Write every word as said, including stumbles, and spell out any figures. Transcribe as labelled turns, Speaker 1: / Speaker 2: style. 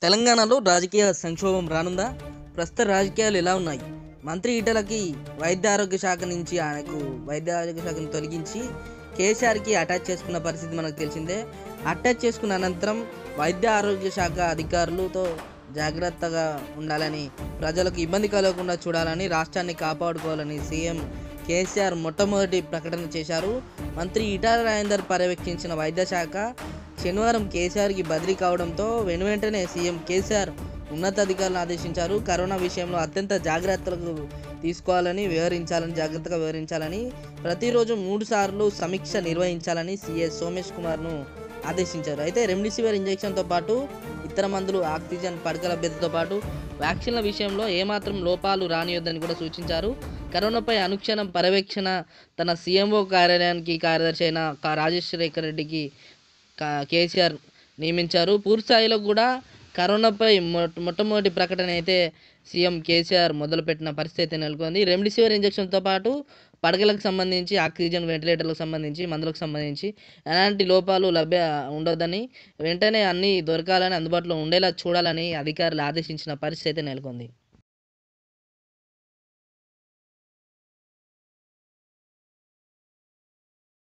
Speaker 1: తెలంగాణలో రాజకీయ సంక్షోభం రానుందా? ప్రస్తుత రాజకీయాలు ఎలా ఉన్నాయి? మంత్రి ఈటలకి వైద్య ఆరోగ్య శాఖ నుంచి ఆయనకు వైద్య ఆరోగ్య శాఖను తొలగించి కేసీఆర్కి అటాచ్ చేసుకున్న పరిస్థితి మనకు తెలిసిందే. అటాచ్ చేసుకున్న అనంతరం వైద్య ఆరోగ్య శాఖ అధికారులతో జాగ్రత్తగా ఉండాలని, ప్రజలకు ఇబ్బంది కలగకుండా చూడాలని, రాష్ట్రాన్ని కాపాడుకోవాలని సీఎం కేసీఆర్ మొట్టమొదటి ప్రకటన చేశారు. మంత్రి ఈటల రాజేందర్ పర్యవేక్షించిన వైద్య శాఖ శనివారం కేసీఆర్కి బదిలీ కావడంతో వెను వెంటనే సీఎం కేసీఆర్ ఉన్నతాధికారులను ఆదేశించారు. కరోనా విషయంలో అత్యంత జాగ్రత్తలు తీసుకోవాలని, వివరించాలని జాగ్రత్తగా వివరించాలని, ప్రతిరోజు మూడు సార్లు సమీక్ష నిర్వహించాలని సీఎస్ సోమేష్ కుమార్ను ఆదేశించారు. అయితే రెమ్డెసివిర్ ఇంజెక్షన్తో పాటు ఇతర మందులు, ఆక్సిజన్ పడక లభ్యతతో పాటు వ్యాక్సిన్ల విషయంలో ఏమాత్రం లోపాలు రానియొద్దని కూడా సూచించారు. కరోనాపై అనుక్షణం పర్యవేక్షణ తన సీఎంఓ కార్యాలయానికి కార్యదర్శి అయిన రాజశేఖర రెడ్డికి కేసీఆర్ నియమించారు. పూర్తిస్థాయిలో కూడా కరోనాపై మొట్టమొదటి ప్రకటన అయితే సీఎం కేసీఆర్ మొదలుపెట్టిన పరిస్థితి అయితే నెలకొంది. రెమ్డెసివిర్ ఇంజెక్షన్తో పాటు పడకలకు సంబంధించి, ఆక్సిజన్ వెంటిలేటర్లకు సంబంధించి, మందులకు సంబంధించి ఎలాంటి లోపాలు లభ్య ఉండొద్దని, వెంటనే అన్నీ దొరకాలని, అందుబాటులో ఉండేలా చూడాలని అధికారులు ఆదేశించిన పరిస్థితి అయితే నెలకొంది.